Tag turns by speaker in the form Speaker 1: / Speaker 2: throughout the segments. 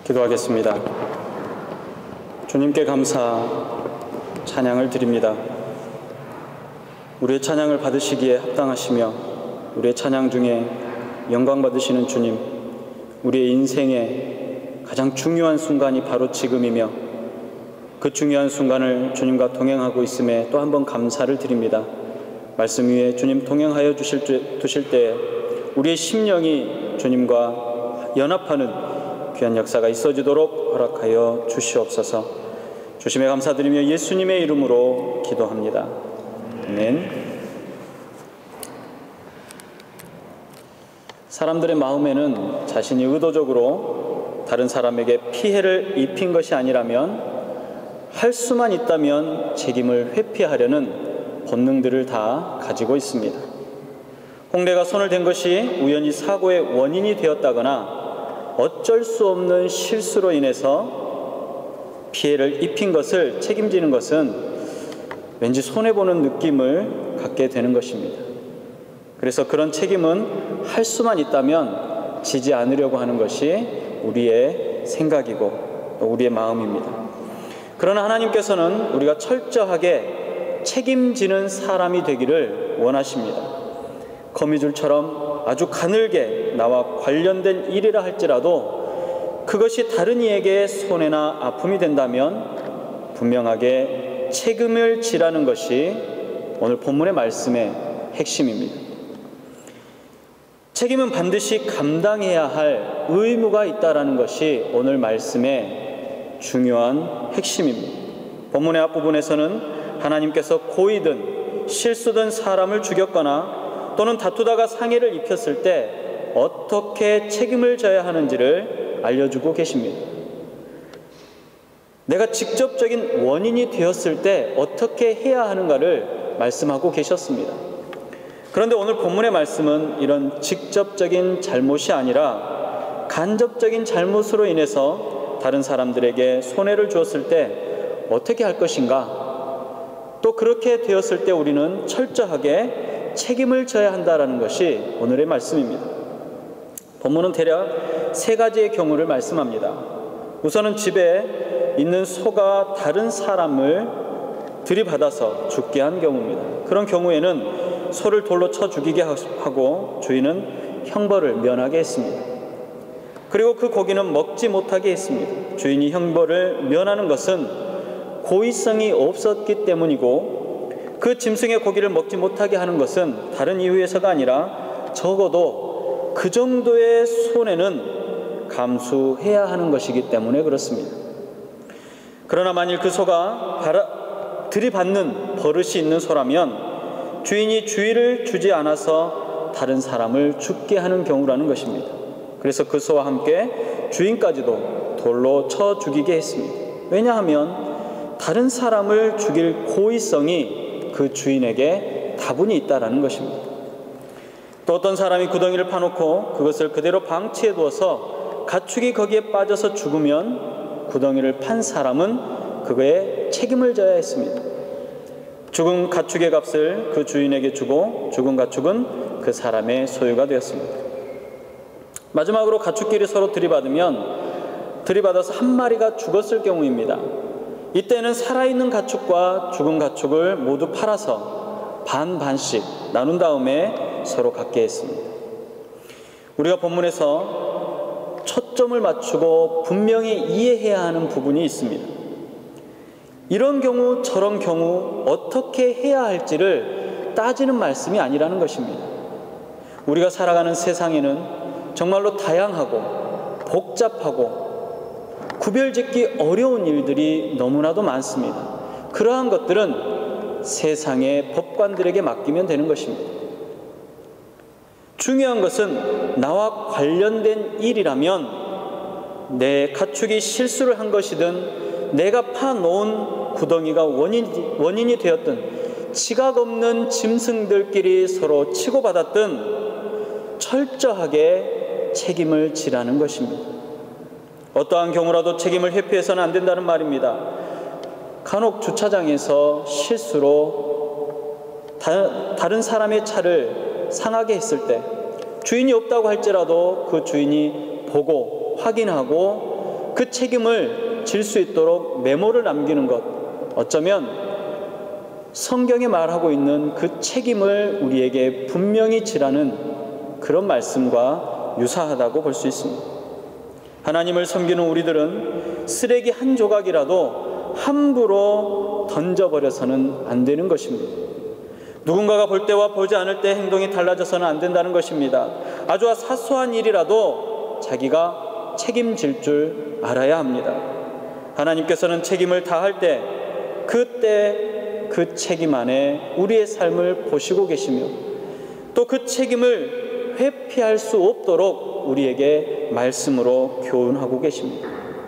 Speaker 1: 기도하겠습니다. 주님께 감사, 찬양을 드립니다. 우리의 찬양을 받으시기에 합당하시며 우리의 찬양 중에 영광 받으시는 주님, 우리의 인생의 가장 중요한 순간이 바로 지금이며 그 중요한 순간을 주님과 동행하고 있음에 또 한 번 감사를 드립니다. 말씀 위에 주님 동행하여 두실 때 우리의 심령이 주님과 연합하는 귀한 역사가 있어지도록 허락하여 주시옵소서. 주심에 감사드리며 예수님의 이름으로 기도합니다. 아멘. 사람들의 마음에는 자신이 의도적으로 다른 사람에게 피해를 입힌 것이 아니라면 할 수만 있다면 책임을 회피하려는 본능들을 다 가지고 있습니다. 홍대가 손을 댄 것이 우연히 사고의 원인이 되었다거나 어쩔 수 없는 실수로 인해서 피해를 입힌 것을 책임지는 것은 왠지 손해보는 느낌을 갖게 되는 것입니다. 그래서 그런 책임은 할 수만 있다면 지지 않으려고 하는 것이 우리의 생각이고 또 우리의 마음입니다. 그러나 하나님께서는 우리가 철저하게 책임지는 사람이 되기를 원하십니다. 거미줄처럼 아주 가늘게 나와 관련된 일이라 할지라도 그것이 다른 이에게 손해나 아픔이 된다면 분명하게 책임을 지라는 것이 오늘 본문의 말씀의 핵심입니다. 책임은 반드시 감당해야 할 의무가 있다라는 것이 오늘 말씀의 중요한 핵심입니다. 본문의 앞부분에서는 하나님께서 고의든 실수든 사람을 죽였거나 또는 다투다가 상해를 입혔을 때 어떻게 책임을 져야 하는지를 알려주고 계십니다. 내가 직접적인 원인이 되었을 때 어떻게 해야 하는가를 말씀하고 계셨습니다. 그런데 오늘 본문의 말씀은 이런 직접적인 잘못이 아니라 간접적인 잘못으로 인해서 다른 사람들에게 손해를 주었을 때 어떻게 할 것인가, 또 그렇게 되었을 때 우리는 철저하게 책임을 져야 한다는 것이 오늘의 말씀입니다. 본문은 대략 세 가지의 경우를 말씀합니다. 우선은 집에 있는 소가 다른 사람을 들이받아서 죽게 한 경우입니다. 그런 경우에는 소를 돌로 쳐 죽이게 하고 주인은 형벌을 면하게 했습니다. 그리고 그 고기는 먹지 못하게 했습니다. 주인이 형벌을 면하는 것은 고의성이 없었기 때문이고 그 짐승의 고기를 먹지 못하게 하는 것은 다른 이유에서가 아니라 적어도 그 정도의 손해는 감수해야 하는 것이기 때문에 그렇습니다. 그러나 만일 그 소가 들이받는 버릇이 있는 소라면 주인이 주의를 주지 않아서 다른 사람을 죽게 하는 경우라는 것입니다. 그래서 그 소와 함께 주인까지도 돌로 쳐 죽이게 했습니다. 왜냐하면 다른 사람을 죽일 고의성이 그 주인에게 다분히 있다라는 것입니다. 또 어떤 사람이 구덩이를 파놓고 그것을 그대로 방치해 두어서 가축이 거기에 빠져서 죽으면 구덩이를 판 사람은 그거에 책임을 져야 했습니다. 죽은 가축의 값을 그 주인에게 주고 죽은 가축은 그 사람의 소유가 되었습니다. 마지막으로 가축끼리 서로 들이받아서 한 마리가 죽었을 경우입니다. 이때는 살아있는 가축과 죽은 가축을 모두 팔아서 반반씩 나눈 다음에 서로 갖게 했습니다. 우리가 본문에서 초점을 맞추고 분명히 이해해야 하는 부분이 있습니다. 이런 경우 저런 경우 어떻게 해야 할지를 따지는 말씀이 아니라는 것입니다. 우리가 살아가는 세상에는 정말로 다양하고 복잡하고 구별짓기 어려운 일들이 너무나도 많습니다. 그러한 것들은 세상의 법관들에게 맡기면 되는 것입니다. 중요한 것은 나와 관련된 일이라면 내 가축이 실수를 한 것이든 내가 파놓은 구덩이가 원인이 되었든 지각 없는 짐승들끼리 서로 치고받았든 철저하게 책임을 지라는 것입니다. 어떠한 경우라도 책임을 회피해서는 안 된다는 말입니다. 간혹 주차장에서 실수로 다른 사람의 차를 상하게 했을 때 주인이 없다고 할지라도 그 주인이 보고 확인하고 그 책임을 질 수 있도록 메모를 남기는 것, 어쩌면 성경에 말하고 있는 그 책임을 우리에게 분명히 지라는 그런 말씀과 유사하다고 볼 수 있습니다. 하나님을 섬기는 우리들은 쓰레기 한 조각이라도 함부로 던져버려서는 안 되는 것입니다. 누군가가 볼 때와 보지 않을 때 행동이 달라져서는 안 된다는 것입니다. 아주 사소한 일이라도 자기가 책임질 줄 알아야 합니다. 하나님께서는 책임을 다할 때 그때 그 책임 안에 우리의 삶을 보시고 계시며 또 그 책임을 회피할 수 없도록 우리에게 말씀으로 교훈하고 계십니다.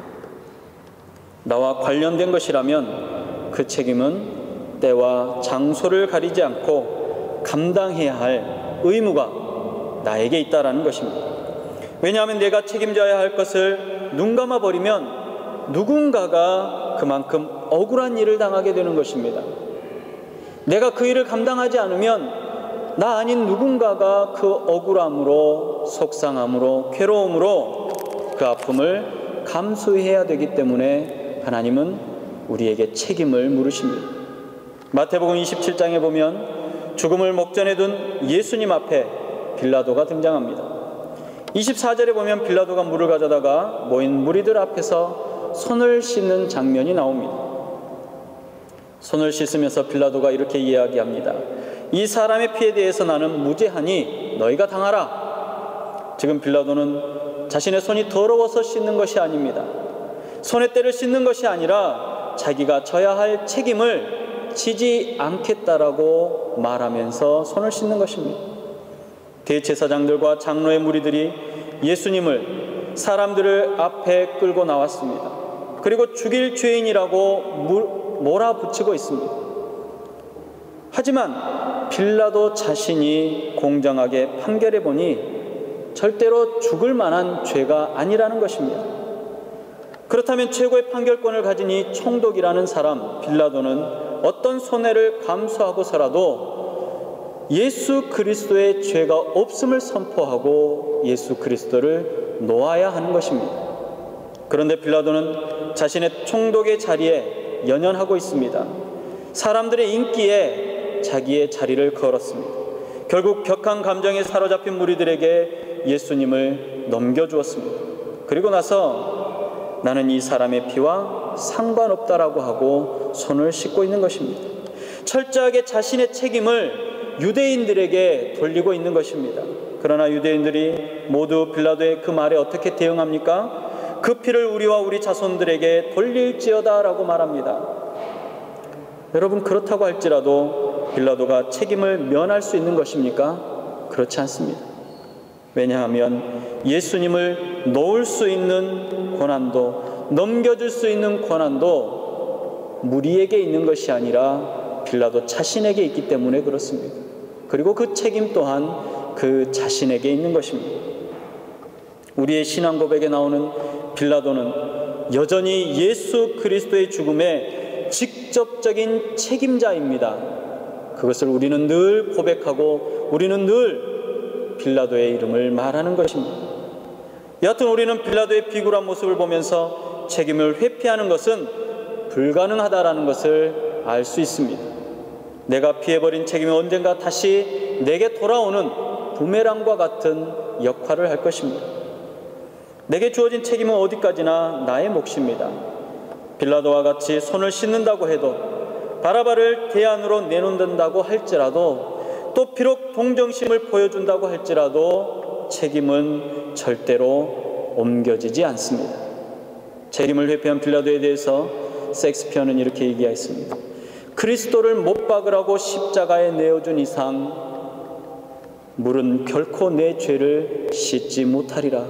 Speaker 1: 나와 관련된 것이라면 그 책임은 때와 장소를 가리지 않고 감당해야 할 의무가 나에게 있다라는 것입니다. 왜냐하면 내가 책임져야 할 것을 눈감아 버리면 누군가가 그만큼 억울한 일을 당하게 되는 것입니다. 내가 그 일을 감당하지 않으면 나 아닌 누군가가 그 억울함으로, 속상함으로, 괴로움으로 그 아픔을 감수해야 되기 때문에 하나님은 우리에게 책임을 물으십니다. 마태복음 27장에 보면 죽음을 목전에 둔 예수님 앞에 빌라도가 등장합니다. 24절에 보면 빌라도가 물을 가져다가 모인 무리들 앞에서 손을 씻는 장면이 나옵니다. 손을 씻으면서 빌라도가 이렇게 이야기합니다. 이 사람의 피에 대해서 나는 무죄하니 너희가 당하라. 지금 빌라도는 자신의 손이 더러워서 씻는 것이 아닙니다. 손의 때를 씻는 것이 아니라 자기가 져야 할 책임을 지지 않겠다라고 말하면서 손을 씻는 것입니다. 대제사장들과 장로의 무리들이 예수님을 사람들을 앞에 끌고 나왔습니다. 그리고 죽일 죄인이라고 몰아붙이고 있습니다. 하지만 빌라도 자신이 공정하게 판결해 보니 절대로 죽을 만한 죄가 아니라는 것입니다. 그렇다면 최고의 판결권을 가진 이 총독이라는 사람 빌라도는 어떤 손해를 감수하고서라도 예수 그리스도의 죄가 없음을 선포하고 예수 그리스도를 놓아야 하는 것입니다. 그런데 빌라도는 자신의 총독의 자리에 연연하고 있습니다. 사람들의 인기에 자기의 자리를 걸었습니다. 결국 격한 감정에 사로잡힌 무리들에게 예수님을 넘겨주었습니다. 그리고 나서 나는 이 사람의 피와 상관없다라고 하고 손을 씻고 있는 것입니다. 철저하게 자신의 책임을 유대인들에게 돌리고 있는 것입니다. 그러나 유대인들이 모두 빌라도의 그 말에 어떻게 대응합니까? 그 피를 우리와 우리 자손들에게 돌릴지어다 라고 말합니다. 여러분, 그렇다고 할지라도 빌라도가 책임을 면할 수 있는 것입니까? 그렇지 않습니다. 왜냐하면 예수님을 놓을 수 있는 권한도, 넘겨줄 수 있는 권한도 무리에게 있는 것이 아니라 빌라도 자신에게 있기 때문에 그렇습니다. 그리고 그 책임 또한 그 자신에게 있는 것입니다. 우리의 신앙 고백에 나오는 빌라도는 여전히 예수 그리스도의 죽음에 직접적인 책임자입니다. 그것을 우리는 늘 고백하고 우리는 늘 빌라도의 이름을 말하는 것입니다. 여하튼 우리는 빌라도의 비굴한 모습을 보면서 책임을 회피하는 것은 불가능하다라는 것을 알 수 있습니다. 내가 피해버린 책임이 언젠가 다시 내게 돌아오는 부메랑과 같은 역할을 할 것입니다. 내게 주어진 책임은 어디까지나 나의 몫입니다. 빌라도와 같이 손을 씻는다고 해도, 바라바를 대안으로 내놓는다고 할지라도, 또 비록 동정심을 보여준다고 할지라도 책임은 절대로 옮겨지지 않습니다. 책임을 회피한 빌라도에 대해서 셰익스피어는 이렇게 얘기했습니다. 그리스도를 못 박으라고 십자가에 내어준 이상 물은 결코 내 죄를 씻지 못하리라.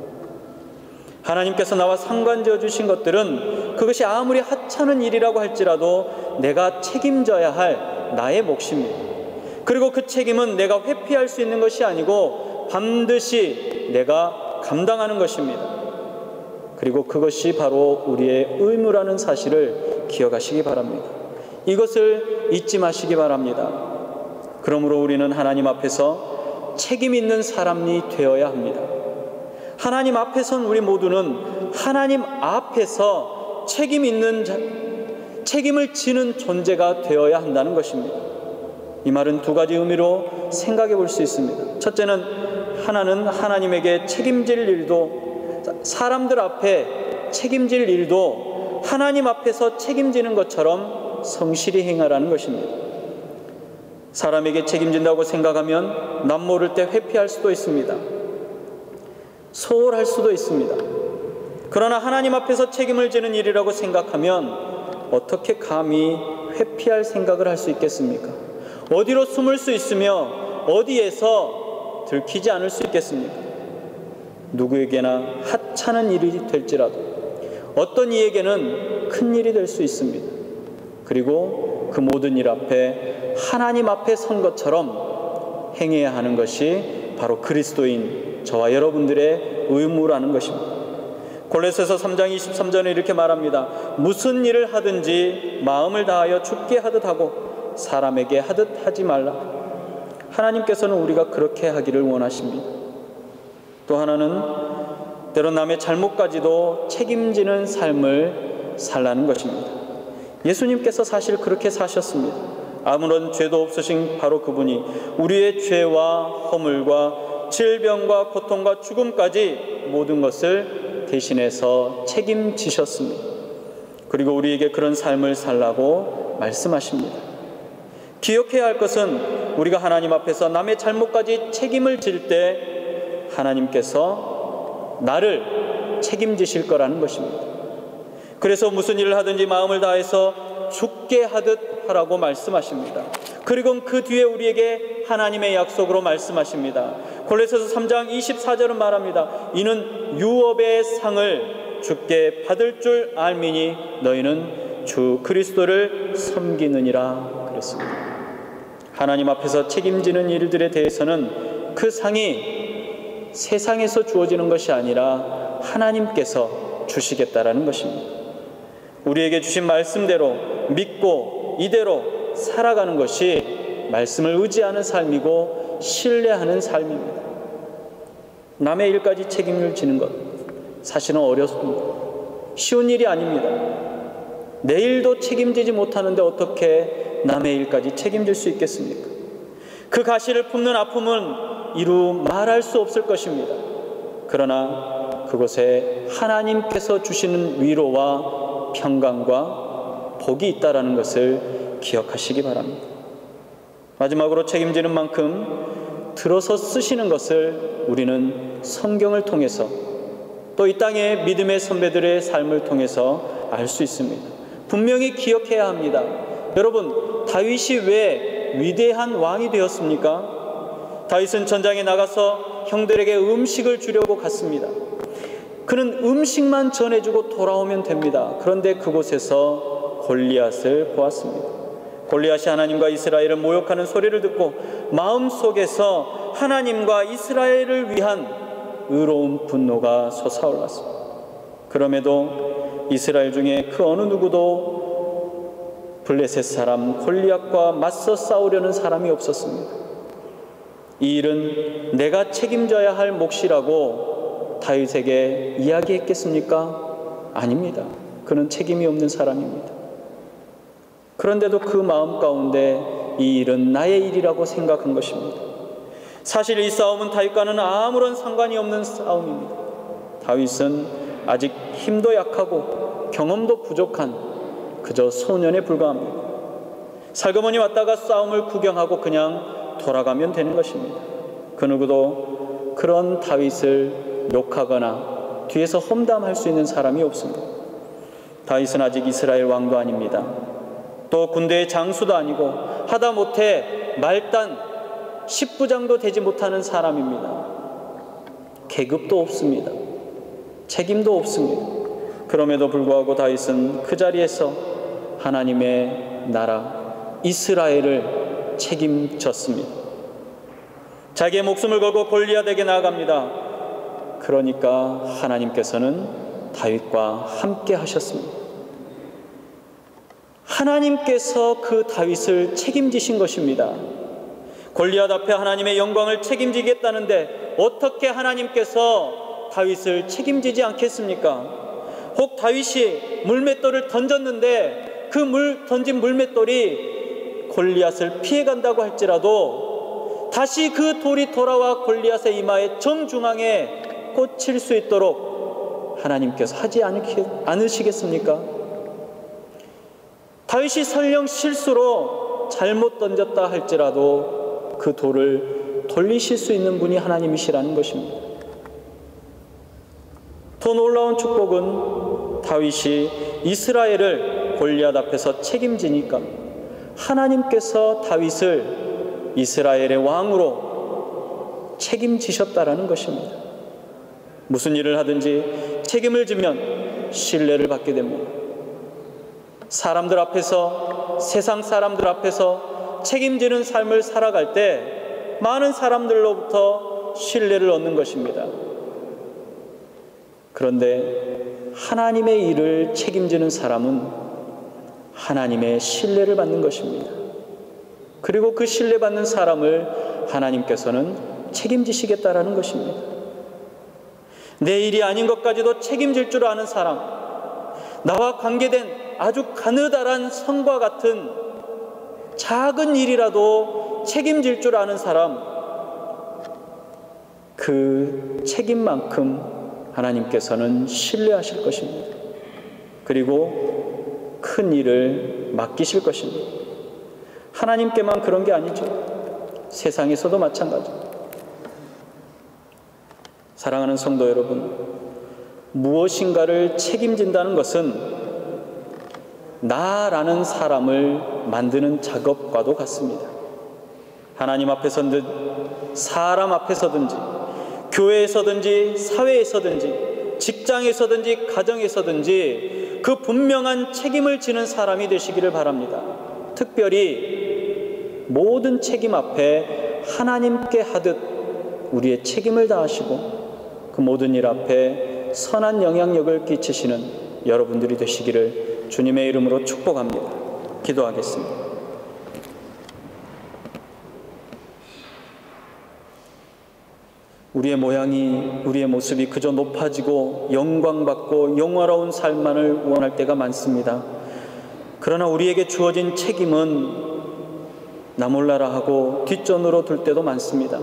Speaker 1: 하나님께서 나와 상관지어 주신 것들은 그것이 아무리 하찮은 일이라고 할지라도 내가 책임져야 할 나의 몫입니다. 그리고 그 책임은 내가 회피할 수 있는 것이 아니고 반드시 내가 감당하는 것입니다. 그리고 그것이 바로 우리의 의무라는 사실을 기억하시기 바랍니다. 이것을 잊지 마시기 바랍니다. 그러므로 우리는 하나님 앞에서 책임 있는 사람이 되어야 합니다. 하나님 앞에 선 우리 모두는 하나님 앞에서 책임을 지는 존재가 되어야 한다는 것입니다. 이 말은 두 가지 의미로 생각해 볼 수 있습니다. 첫째는 하나는 하나님에게 책임질 일도, 사람들 앞에 책임질 일도 하나님 앞에서 책임지는 것처럼 성실히 행하라는 것입니다. 사람에게 책임진다고 생각하면 남모를 때 회피할 수도 있습니다. 소홀할 수도 있습니다. 그러나 하나님 앞에서 책임을 지는 일이라고 생각하면 어떻게 감히 회피할 생각을 할 수 있겠습니까? 어디로 숨을 수 있으며 어디에서 들키지 않을 수 있겠습니까? 누구에게나 하찮은 일이 될지라도 어떤 이에게는 큰 일이 될 수 있습니다. 그리고 그 모든 일 앞에 하나님 앞에 선 것처럼 행해야 하는 것이 바로 그리스도인 저와 여러분들의 의무라는 것입니다. 골로새서 3장 23절에 이렇게 말합니다. 무슨 일을 하든지 마음을 다하여 주께 하듯 하고 사람에게 하듯 하지 말라. 하나님께서는 우리가 그렇게 하기를 원하십니다. 또 하나는 때론 남의 잘못까지도 책임지는 삶을 살라는 것입니다. 예수님께서 사실 그렇게 사셨습니다. 아무런 죄도 없으신 바로 그분이 우리의 죄와 허물과 질병과 고통과 죽음까지 모든 것을 대신해서 책임지셨습니다. 그리고 우리에게 그런 삶을 살라고 말씀하십니다. 기억해야 할 것은 우리가 하나님 앞에서 남의 잘못까지 책임을 질 때 하나님께서 나를 책임지실 거라는 것입니다. 그래서 무슨 일을 하든지 마음을 다해서 죽게 하듯 하라고 말씀하십니다. 그리고 그 뒤에 우리에게 하나님의 약속으로 말씀하십니다. 골로새서 3장 24절은 말합니다. 이는 유업의 상을 주께 받을 줄 알미니 너희는 주 그리스도를 섬기느니라 그랬습니다. 하나님 앞에서 책임지는 일들에 대해서는 그 상이 세상에서 주어지는 것이 아니라 하나님께서 주시겠다라는 것입니다. 우리에게 주신 말씀대로 믿고 이대로 살아가는 것이 말씀을 의지하는 삶이고 신뢰하는 삶입니다. 남의 일까지 책임을 지는 것 사실은 어렵습니다. 쉬운 일이 아닙니다. 내 일도 책임지지 못하는데 어떻게 남의 일까지 책임질 수 있겠습니까? 그 가시를 품는 아픔은 이루 말할 수 없을 것입니다. 그러나 그곳에 하나님께서 주시는 위로와 평강과 복이 있다라는 것을 기억하시기 바랍니다. 마지막으로 책임지는 만큼 들어서 쓰시는 것을 우리는 성경을 통해서 또 이 땅의 믿음의 선배들의 삶을 통해서 알 수 있습니다. 분명히 기억해야 합니다. 여러분, 다윗이 왜 위대한 왕이 되었습니까? 다윗은 전장에 나가서 형들에게 음식을 주려고 갔습니다. 그는 음식만 전해주고 돌아오면 됩니다. 그런데 그곳에서 골리앗을 보았습니다. 골리앗이 하나님과 이스라엘을 모욕하는 소리를 듣고 마음속에서 하나님과 이스라엘을 위한 의로운 분노가 솟아올랐습니다. 그럼에도 이스라엘 중에 그 어느 누구도 블레셋 사람 골리앗과 맞서 싸우려는 사람이 없었습니다. 이 일은 내가 책임져야 할 몫이라고 다윗에게 이야기했겠습니까? 아닙니다. 그는 책임이 없는 사람입니다. 그런데도 그 마음 가운데 이 일은 나의 일이라고 생각한 것입니다. 사실 이 싸움은 다윗과는 아무런 상관이 없는 싸움입니다. 다윗은 아직 힘도 약하고 경험도 부족한 그저 소년에 불과합니다. 살그머니 왔다가 싸움을 구경하고 그냥 돌아가면 되는 것입니다. 그 누구도 그런 다윗을 욕하거나 뒤에서 험담할 수 있는 사람이 없습니다. 다윗은 아직 이스라엘 왕도 아닙니다. 또 군대의 장수도 아니고 하다못해 말단 10부장도 되지 못하는 사람입니다. 계급도 없습니다. 책임도 없습니다. 그럼에도 불구하고 다윗은 그 자리에서 하나님의 나라 이스라엘을 책임졌습니다. 자기의 목숨을 걸고 골리앗에게 나아갑니다. 그러니까 하나님께서는 다윗과 함께 하셨습니다. 하나님께서 그 다윗을 책임지신 것입니다. 골리앗 앞에 하나님의 영광을 책임지겠다는데 어떻게 하나님께서 다윗을 책임지지 않겠습니까? 혹 다윗이 물맷돌을 던졌는데 그 던진 물맷돌이 골리앗을 피해간다고 할지라도 다시 그 돌이 돌아와 골리앗의 이마의 정중앙에 꽂힐 수 있도록 하나님께서 하지 않으시겠습니까? 다윗이 설령 실수로 잘못 던졌다 할지라도 그 돌을 돌리실 수 있는 분이 하나님이시라는 것입니다. 더 놀라운 축복은 다윗이 이스라엘을 골리앗 앞에서 책임지니까 하나님께서 다윗을 이스라엘의 왕으로 책임지셨다라는 것입니다. 무슨 일을 하든지 책임을 지면 신뢰를 받게 됩니다. 사람들 앞에서, 세상 사람들 앞에서 책임지는 삶을 살아갈 때 많은 사람들로부터 신뢰를 얻는 것입니다. 그런데 하나님의 일을 책임지는 사람은 하나님의 신뢰를 받는 것입니다. 그리고 그 신뢰받는 사람을 하나님께서는 책임지시겠다라는 것입니다. 내 일이 아닌 것까지도 책임질 줄 아는 사람, 나와 관계된 아주 가느다란 성과 같은 작은 일이라도 책임질 줄 아는 사람, 그 책임만큼 하나님께서는 신뢰하실 것입니다. 그리고 큰 일을 맡기실 것입니다. 하나님께만 그런 게 아니죠. 세상에서도 마찬가지입니다. 사랑하는 성도 여러분, 무엇인가를 책임진다는 것은 나라는 사람을 만드는 작업과도 같습니다. 하나님 앞에서든 사람 앞에서든지 교회에서든지 사회에서든지 직장에서든지 가정에서든지 그 분명한 책임을 지는 사람이 되시기를 바랍니다. 특별히 모든 책임 앞에 하나님께 하듯 우리의 책임을 다하시고 그 모든 일 앞에 선한 영향력을 끼치시는 여러분들이 되시기를 주님의 이름으로 축복합니다. 기도하겠습니다. 우리의 모양이, 우리의 모습이 그저 높아지고 영광받고 영화로운 삶만을 원할 때가 많습니다. 그러나 우리에게 주어진 책임은 나 몰라라 하고 뒷전으로 둘 때도 많습니다.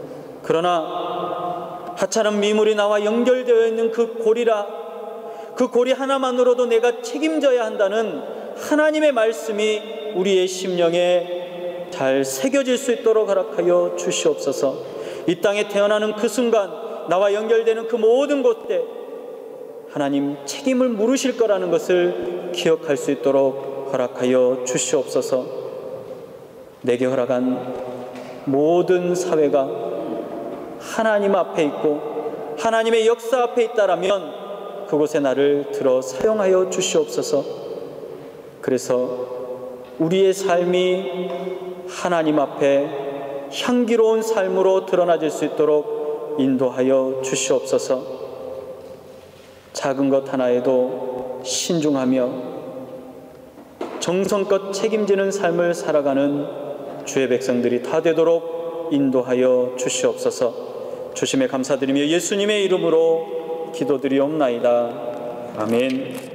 Speaker 1: 그러나 하찮은 미물이 나와 연결되어 있는 그 고리라, 그 고리 하나만으로도 내가 책임져야 한다는 하나님의 말씀이 우리의 심령에 잘 새겨질 수 있도록 허락하여 주시옵소서. 이 땅에 태어나는 그 순간 나와 연결되는 그 모든 곳에 하나님 책임을 물으실 거라는 것을 기억할 수 있도록 허락하여 주시옵소서. 내게 허락한 모든 사회가 하나님 앞에 있고 하나님의 역사 앞에 있다라면 그곳에 나를 들어 사용하여 주시옵소서. 그래서 우리의 삶이 하나님 앞에 향기로운 삶으로 드러나질 수 있도록 인도하여 주시옵소서. 작은 것 하나에도 신중하며 정성껏 책임지는 삶을 살아가는 주의 백성들이 다 되도록 인도하여 주시옵소서. 주심에 감사드리며 예수님의 이름으로 기도드리옵나이다. 아멘.